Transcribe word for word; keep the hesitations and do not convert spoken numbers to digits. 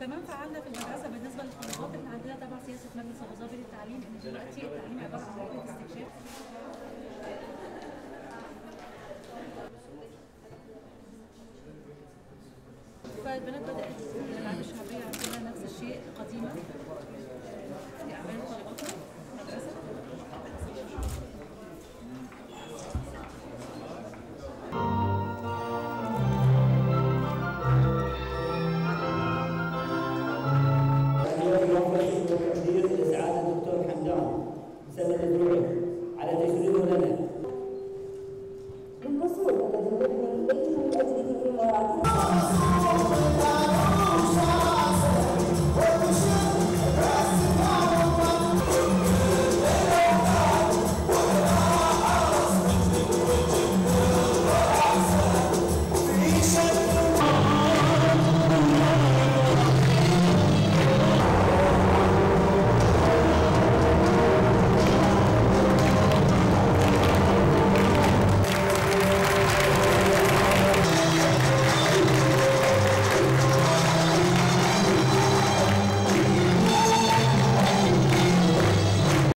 كمان فعلنا في المدرسه بالنسبه للطلبات اللي عندنا تبع سياسه مجلس الوزراء للتعليم ان دلوقتي التعليم عباره عن رحله استكشاف. فالبنات بدات تلعب